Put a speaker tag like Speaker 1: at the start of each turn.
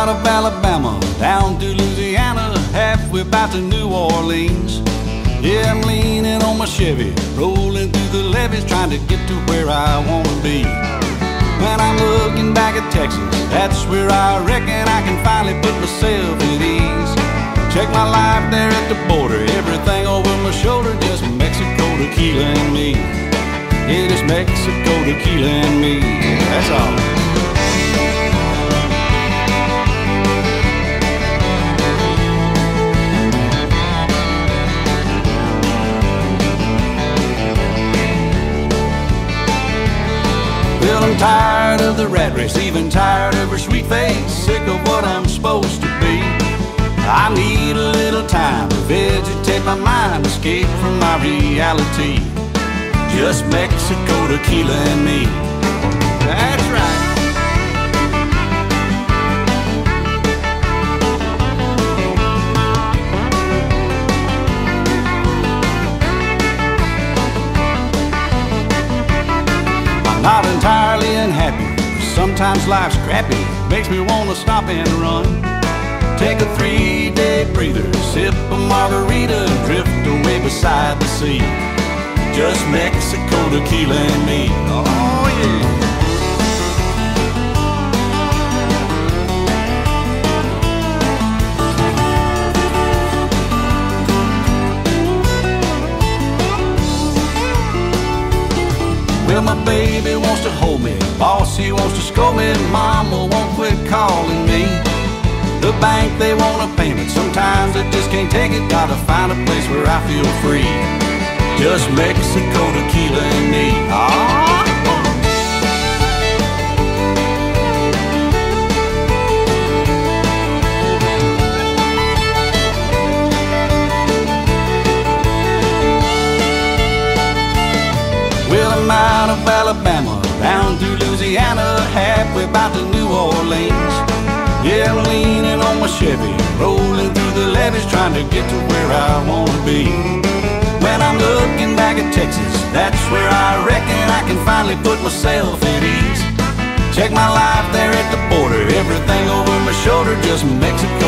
Speaker 1: out of Alabama, down through Louisiana, halfway back to New Orleans. Yeah, I'm leaning on my Chevy, rolling through the levees, trying to get to where I wanna be. When I'm looking back at Texas, that's where I reckon I can finally put myself at ease. Check my life there at the border, everything over my shoulder, just Mexico, tequila, and me. It is Mexico, tequila, and me. That's all. Well, I'm tired of the rat race, even tired of her sweet face, sick of what I'm supposed to be. I need a little time to vegetate my mind, escape from my reality. Just Mexico, tequila, and me. That's right. I'm not entirely unhappy, sometimes life's crappy, makes me wanna stop and run. Take a 3-day breather, sip a margarita, drift away beside the sea. Just Mexico, tequila, and me. Oh yeah. Well, my baby wants to hold me, boss, he wants to scold me, mama won't quit calling me. The bank, they want a payment, sometimes I just can't take it. Gotta find a place where I feel free. Just Mexico, tequila, and me. Ah. Well, I'm out of Alabama, down through Louisiana, halfway back to New Orleans. Yeah, I'm leaning on my Chevy, rolling through the levees, trying to get to where I wanna be. When I'm looking back at Texas, that's where I reckon I can finally put myself at ease. Check my life there at the border, everything over my shoulder, just Mexico,